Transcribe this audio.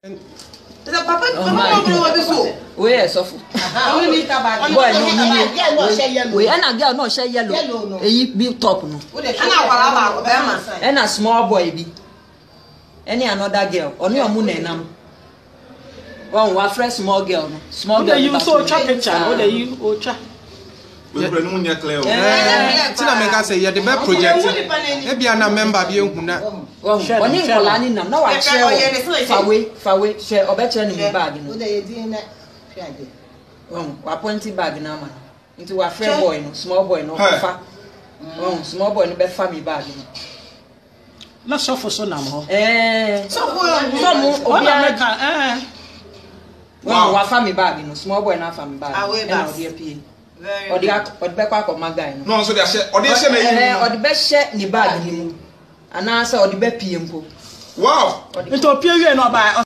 The papa will so. Where so? Only tabak. Boy, no, we and a girl no share yellow. A big top no. And a small boy be. Any another girl. Only a moon and oh, what fresh small girl. Small girl. You so picture. What are you? Oh, cha. Tina make say, yeah, the best project. Maybe I'm a member of you. Only Rolani, no, I share far away, share or better in the bag. Oh, 20 bag now, into a fair boy, small boy, no, small boy, no best family bag. Not so for so now. Well, family bag, small boy, not family bag. Or the back of my guy. No, so they say, or the best share in the bag, and answer or the best PM. Wow, it appears you know by